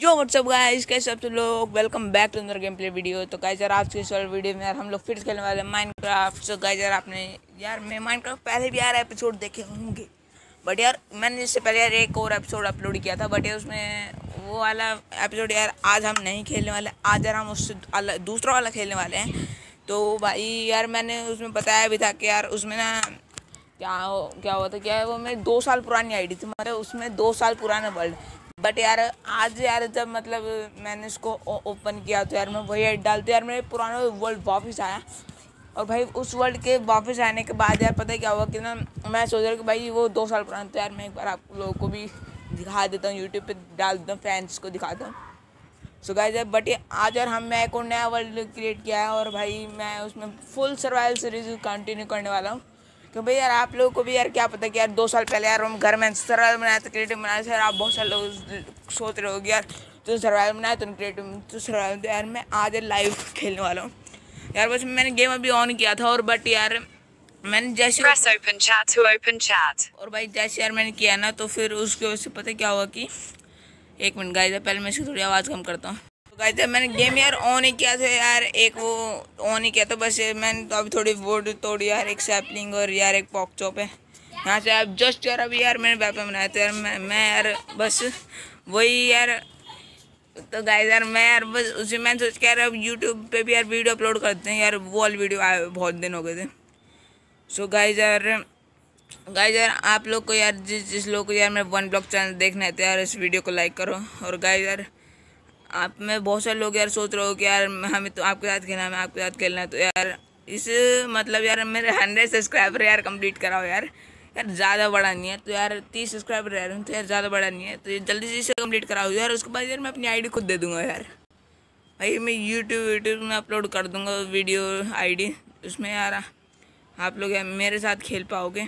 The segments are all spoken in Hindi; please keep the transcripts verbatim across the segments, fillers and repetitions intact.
यो व्हाट्सअप गाइस, कैसे आप सब लोग। Welcome back to another game play video. तो गाइस यार आज की इस वाले वीडियो में यार हम लोग फिर से खेलने वाले हैं माइनक्राफ्ट। सो गाइस यार आपने यार मैं माइनक्राफ्ट पहले भी यार एपिसोड देखे होंगे, बट यार मैंने इससे पहले यार एक और एपिसोड अपलोड किया था, बट यार उसमें वो वाला एपिसोड यार आज हम नहीं खेलने वाले। आज यार हम उससे दूसरा वाला खेलने वाले हैं। तो भाई यार मैंने उसमें बताया भी था कि यार उसमें ना क्या हो क्या हुआ था, क्या है वो मेरी दो साल पुरानी आईडी थी, मतलब उसमें दो साल पुराना वर्ल्ड। बट यार आज यार जब मतलब मैंने इसको ओपन किया तो यार मैं वही ऐड डालते यार मेरे पुराना वर्ल्ड वापस आया। और भाई उस वर्ल्ड के वापस आने के बाद यार पता है क्या हुआ कि ना मैं सोच रहा हूँ कि भाई वो दो साल पुराना, तो यार मैं एक बार आप लोगों को भी दिखा देता हूँ, यूट्यूब पे डाल देता हूँ, फैंस को दिखाता हूँ। सो गाइस यार बट आज यार हम मैं एक और नया वर्ल्ड क्रिएट किया है और भाई मैं उसमें फुल सर्वाइवल सीरीज कंटिन्यू करने वाला हूँ। क्यों भाई यार आप लोगों को भी यार क्या पता कि यार दो साल पहले यार हम घर में सर्वाइवल बनाया था, क्रिएटिव बनाया था। यार आप बहुत सारे लोग सोच रहे हो यार तो सर्वाइवल बनाया तो क्रिएटिव तो सर्वाइवल। तो यार मैं आज लाइव खेलने वाला हूँ यार। बस मैंने गेम अभी ऑन किया था और बट यार मैंने जैसे Press open chat to open chat. और भाई जैसे यार मैंने किया ना तो फिर उसकी वजह से पता क्या हुआ कि एक मिनट गाइस पहले मैं इसकी थोड़ी आवाज़ कम करता हूँ। तो गाइस यार मैंने गेम यार ऑन ही किया था यार, एक वो ऑन ही किया था बस। मैंने तो अभी थोड़ी वुड तोड़ी यार, एक सैपलिंग और यार एक पॉक चॉप है यहाँ से। आप जस्ट यार अभी यार मैंने वेपन बनाया था यार मैं मैं यार बस वही यार। तो गाइस यार मैं यार बस उसी मैं सोच के यार अब यूट्यूब पे भी यार वीडियो अपलोड करते हैं यार, वो वाली वीडियो आए बहुत दिन हो गए थे। सो गाइस यार गाइस यार आप लोग को यार जिस जिस लोग को यार मैं वन ब्लॉक चैनल देखना है तो यार इस वीडियो को लाइक करो। और गाइस यार आप में बहुत सारे लोग यार सोच रहे हो कि यार हमें तो आपके साथ खेलना है, हमें आपके साथ खेलना है। तो यार इस मतलब यार मेरे हंड्रेड सब्सक्राइबर यार कंप्लीट कराओ यार। यार ज़्यादा बड़ा नहीं है तो यार तीस सब्सक्राइबर रह रहे हैं तो यार ज़्यादा बड़ा नहीं है, तो ये जल्दी से इसे कंप्लीट कराओ यार। उसके बाद यार मैं अपनी आईडी खुद दे दूँगा यार। भाई मैं यूट्यूब यूट्यूब में अपलोड कर दूँगा वीडियो आईडी, उसमें यार आप लोग यार मेरे साथ खेल पाओगे।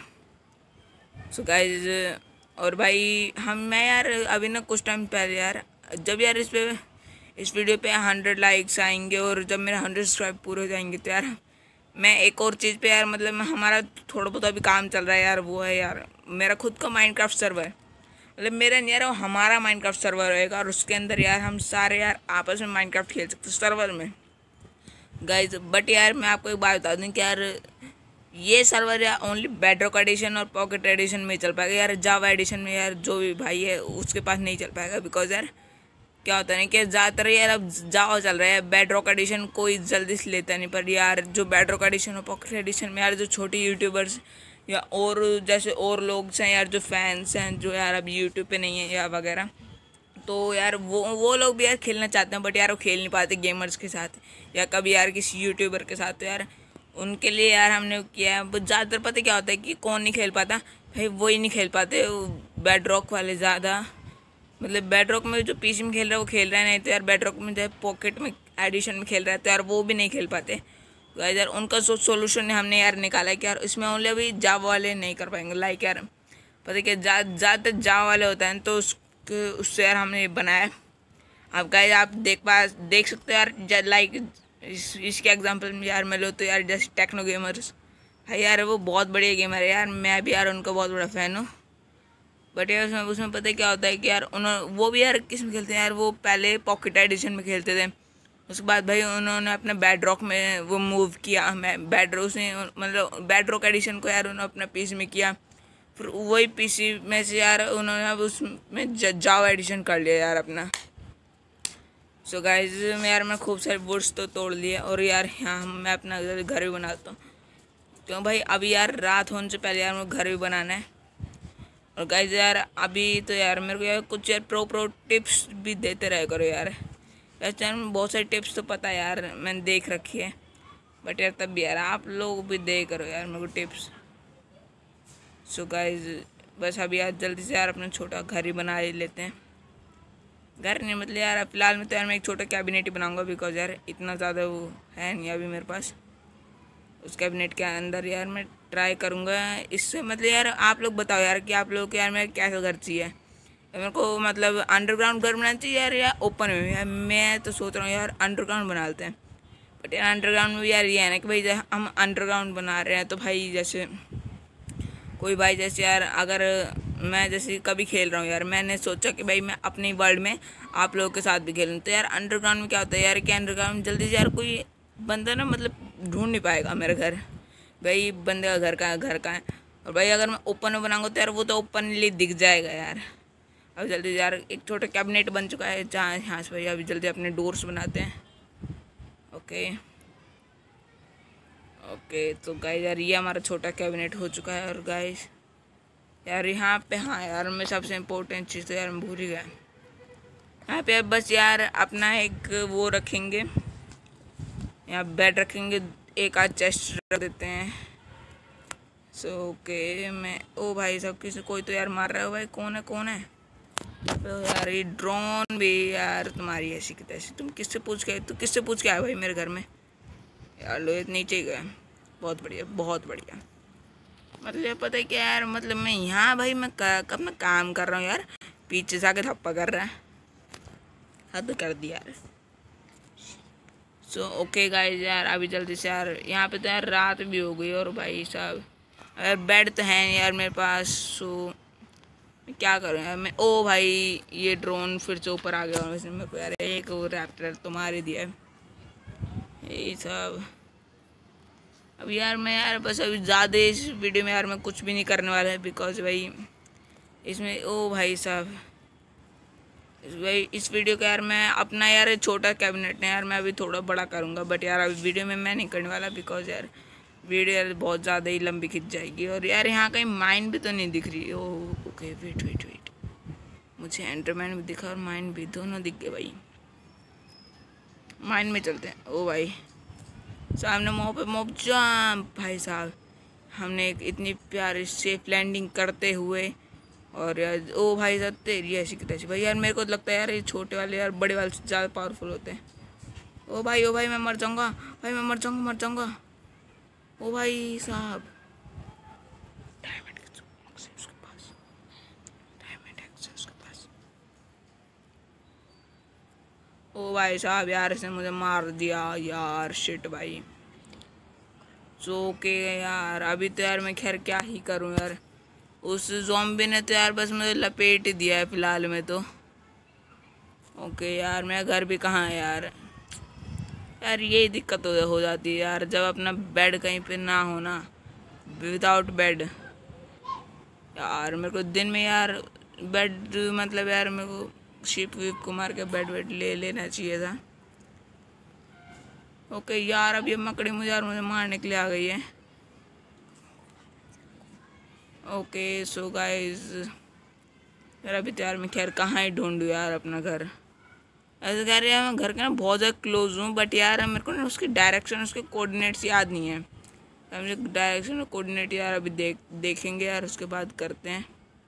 सो गाइज और भाई हम मैं यार अभी ना कुछ टाइम पहले यार जब यार इस पे इस वीडियो पे हंड्रेड लाइक्स आएंगे और जब मेरे हंड्रेड सब्सक्राइब पूरे हो जाएंगे तो यार मैं एक और चीज़ पे यार मतलब हमारा थोड़ा बहुत अभी काम चल रहा है यार, वो है यार मेरा खुद का माइनक्राफ्ट सर्वर। मतलब मेरा नहीं यार वो हमारा माइनक्राफ्ट सर्वर रहेगा और उसके अंदर यार हम सारे यार आपस में माइनक्राफ्ट खेल सकते सर्वर में गाइज। बट यार मैं आपको एक बात बता दूँ कि यार ये सर्वर यार ओनली बेडरॉक एडिशन और पॉकेट एडिशन में चल पाएगा यार। जावा एडिशन में यार जो भी भाई है उसके पास नहीं चल पाएगा, बिकॉज यार क्या होता है ना कि ज़्यादातर यार अब जावा चल रहा है, बेडरॉक एडिशन कोई जल्दी से लेता नहीं। पर यार जो बेडरॉक एडिशन और पॉकेट एडिशन में यार जो छोटी यूट्यूबर्स या और जैसे और लोग हैं यार जो फैंस हैं जो यार अब यूट्यूब पे नहीं है या वगैरह, तो यार वो वो लोग भी यार खेलना चाहते हैं बट यार वो खेल नहीं पाते गेमर्स के साथ या कभी यार किसी यूट्यूबर के साथ। तो यार उनके लिए यार हमने किया है। ज़्यादातर पता क्या होता है कि कौन नहीं खेल पाता, भाई वही नहीं खेल पाते बेडरॉक वाले ज़्यादा। मतलब बेडरॉक में जो पीसी में खेल रहा है वो खेल रहा है, नहीं तो यार बेडरॉक में जो है पॉकेट में एडिशन में खेल रहा है तो यार वो भी नहीं खेल पाते। तो यार उनका सो सोल्यूशन हमने यार निकाला है कि यार इसमें ओनली अभी जावा वाले नहीं कर पाएंगे। लाइक यार पता क्या ज़्यादातर जावा वाले होता है तो उसके उससे यार हमने बनाया। आप गाइस आप देख पा देख सकते हो यार, लाइक इस इसके एग्जांपल में यार मैं लो तो यार जैसे टेक्नो गेमर्स भाई यार वो बहुत बढ़िया गेमर है यार, मैं भी यार उनका बहुत बड़ा फ़ैन हूँ। बट यार उसमें उसमें पता है क्या होता है कि यार उन्होंने वो भी यार किस में खेलते हैं यार, वो पहले पॉकेट एडिशन में खेलते थे। उसके बाद भाई उन्होंने अपने बेडरॉक में वो मूव किया, मैं बेडरॉक से मतलब बेडरॉक एडिशन को यार उन्होंने अपने पीसी में किया, फिर वही पीसी में से यार उन्होंने अब उसमें जावा एडिशन कर लिया यार अपना। सो गाइस मैं यार मैं खूब सारे वुड्स तो तोड़ लिए और यार यहाँ मैं अपना घर भी बनाता हूँ क्यों भाई अभी यार रात होने से पहले यार मुझे घर भी बनाना है। और गाइस यार अभी तो यार मेरे को यार कुछ यार प्रो प्रो टिप्स भी देते रहे करो यार। वैसे यार बहुत सारी टिप्स तो पता है यार मैंने देख रखी है, बट यार तब भी यार आप लोग भी दे करो यार मेरे को टिप्स। सो गाइस बस अभी यार जल्दी से यार अपना छोटा घर ही बना ही लेते हैं। घर नहीं मतलब यार फिलहाल में तो यार मैं एक छोटा कैबिनेट ही बनाऊंगा, बिकॉज यार इतना ज़्यादा वो है नहीं अभी मेरे पास। उस कैबिनेट के अंदर यार मैं ट्राई करूँगा इससे मतलब यार आप लोग बताओ यार कि आप लोग को यार मैं कैसा घर चाहिए। मेरे को मतलब अंडरग्राउंड घर बनाना चाहिए यार या ओपन में यार। मैं तो सोच रहा हूँ यार अंडरग्राउंड बना लेते हैं, बट यार अंडरग्राउंड में यार ये है ना कि भाई हम अंडरग्राउंड बना रहे हैं तो भाई जैसे कोई भाई जैसे यार अगर मैं जैसे कभी खेल रहा हूँ यार, मैंने सोचा कि भाई मैं अपनी वर्ल्ड में आप लोगों के साथ भी खेलूँ। तो यार अंडरग्राउंड में क्या होता है यार कि अंडरग्राउंड में जल्दी से यार कोई बंदा ना मतलब ढूंढ नहीं पाएगा मेरा घर। भाई बंदे का घर कहाँ है, घर कहाँ है। और भाई अगर मैं ओपन में बनाऊँगा तो यार वो तो ओपनली दिख जाएगा यार। अब जल्दी यार एक छोटा कैबिनेट बन चुका है जहाँ यहाँ से भाई अभी जल्दी अपने डोर्स बनाते हैं। ओके ओके तो गाइस यार ये हमारा छोटा कैबिनेट हो चुका है। और गाइस यार यहाँ पे हाँ यार मैं सबसे इम्पोर्टेंट चीज़ तो यार मैं भूल ही गया। यहाँ पे बस यार अपना एक वो रखेंगे, यहाँ बेड रखेंगे, एक आध चेस्ट रख देते हैं। सो ओके मैं ओ भाई सब किसी कोई तो यार मार रहा है भाई, कौन है कौन है। तो यार ये ड्रोन भी यार तुम्हारी ऐसी की तैसी, तुम किससे पूछ के तू किससे पूछ के आया भाई मेरे घर में यार। लोहित नीचे ही गए, बहुत बढ़िया बहुत बढ़िया। मतलब पता है क्या यार, मतलब मैं यहाँ भाई मैं कब मैं काम कर रहा हूँ यार, पीछे से आके थप्पा कर रहा है, हद कर दिया यार। सो ओके गाइस यार अभी जल्दी से यार यहाँ पे तो यार रात भी हो गई। और भाई साहब यार बेड तो है नहीं यार मेरे पास। सो मैं क्या करूँ यार मैं। ओ भाई ये ड्रोन फिर से ऊपर आ गया और इसने मेरे को यार एक वो रैप्टर तो मार ही दिया है यही सब। अब यार मैं यार बस अभी ज़्यादा इस वीडियो में यार मैं कुछ भी नहीं करने वाला है, बिकॉज भाई इसमें ओ भाई साहब भाई इस वीडियो का यार मैं अपना यार छोटा कैबिनेट है यार मैं अभी थोड़ा बड़ा करूँगा। बट यार अभी वीडियो में मैं नहीं करने वाला, बिकॉज यार वीडियो यार बहुत ज़्यादा ही लंबी खिंच जाएगी। और यार यहाँ कहीं माइन भी तो नहीं दिख रही। Oh okay wait wait wait मुझे एंडरमैन भी दिखा और माइन भी, दोनों दिख गए भाई। माइन में चलते हैं। ओ भाई सामने मोह पे मोब जंप भाई साहब, हमने एक इतनी प्यारी सेफ लैंडिंग करते हुए। और यार ओ भाई साहब तेरी ऐसी की तैसी भाई यार मेरे को लगता है यार ये छोटे वाले यार बड़े वाले से ज़्यादा पावरफुल होते हैं। ओ भाई ओ भाई मैं मर जाऊँगा भाई, मैं मर जाऊँगा मर जाऊँगा ओ भाई साहब। डायमंड उसके पास, डायमंड उसके पास। ओ भाई साहब यार इसने मुझे मार दिया यार, शिट भाई। सो ओके यार अभी तो यार मैं खैर क्या ही करूँ यार, उस ज़ॉम्बी ने तो यार बस मुझे लपेट ही दिया है फ़िलहाल में तो। ओके यार मेरा घर भी कहाँ है यार। यार यही दिक्कत हो, हो जाती है यार जब अपना बेड कहीं पे ना हो ना, विदाउट बेड। यार मेरे को दिन में यार बेड मतलब यार मेरे को शिप विप को मार के बेड वेड ले लेना चाहिए था। ओके यार अब ये मकड़ी मुझे यार मुझे मारने के लिए आ गई है। ओके सो गाइस यार अभी तो यार मैं खैर कहाँ ही ढूंढूँ यार अपना घर। ऐसे कह रहे हैं मैं घर के ना बहुत ज़्यादा क्लोज हूँ, बट यार मेरे को ना उसकी डायरेक्शन उसके कोऑर्डिनेट्स याद नहीं है। तो मुझे डायरेक्शन और कोऑर्डिनेट यार अभी देख देखेंगे यार उसके बाद करते हैं।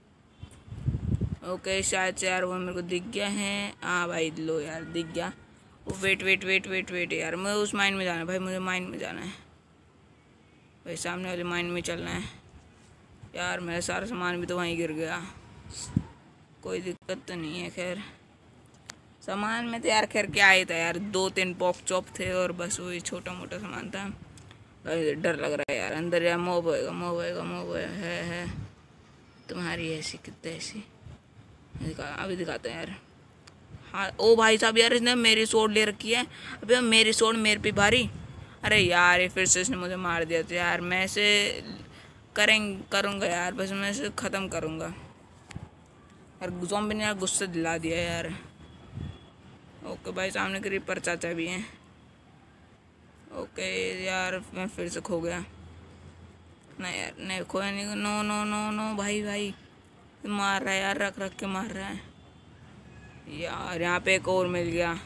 ओके शायद से यार वो मेरे को दिख गया है। हाँ भाई लो यार दिख गया। वो wait wait wait wait wait यार मुझे उस माइन में जाना है भाई, मुझे माइन में जाना है भाई, सामने वाले माइन में चलना है। यार मेरा सारा सामान भी तो वहीं गिर गया, कोई दिक्कत तो नहीं है। खैर सामान में तो यार खैर क्या ही था यार, दो तीन पॉक चॉप थे और बस वही छोटा मोटा सामान था। डर लग रहा है यार अंदर यार, मोब होएगा मोब होएगा मोब है है तुम्हारी ऐसी कितने ऐसी दिखा, अभी दिखाते हैं यार। हाँ ओ भाई साहब यार इसने मेरी सोड ले रखी है। अभी मेरी सोड मेरे पे भारी। अरे यार ये फिर से इसने मुझे मार दिया था यार। मैं इसे करेंगे करूँगा यार, बस मैं इसे ख़त्म करूँगा यार। ज़ॉम्बी ने यार गुस्सा दिला दिया यार। ओके भाई सामने क्रीपर चाचा भी हैं। ओके यार मैं फिर से खो गया। नहीं यार नहीं खोया नहीं। नो नो नो नो भाई भाई मार रहा है यार, रख रख के मार रहा है यार। यहाँ पे एक और मिल गया।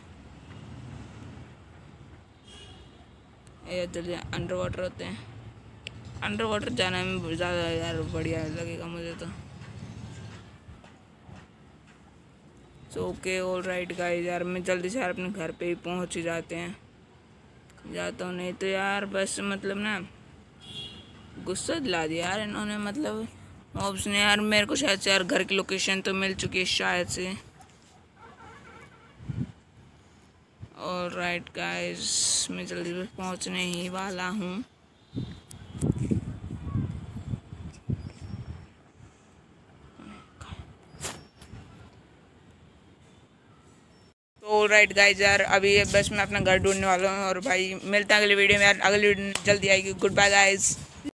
ये जल्दी अंडर वाटर होते हैं, अंडर वाटर जाने में ज़्यादा यार बढ़िया लगेगा मुझे तो। So okay all right guys यार मैं जल्दी से यार अपने घर पे ही पहुँच ही जाते हैं जाता हूँ। नहीं तो यार बस मतलब ना गुस्सा दिला दिया यार इन्होंने, मतलब मॉब्स ने यार मेरे को। शायद से यार घर की लोकेशन तो मिल चुकी है शायद से। ऑल राइट गाइस मैं जल्दी से पहुँचने ही वाला हूँ। राइट गाइज यार, अभी बस मैं अपना घर ढूंढने वाला हूँ और भाई मिलता है अगली वीडियो में यार। अगली वीडियो जल्दी आएगी। Good bye guys.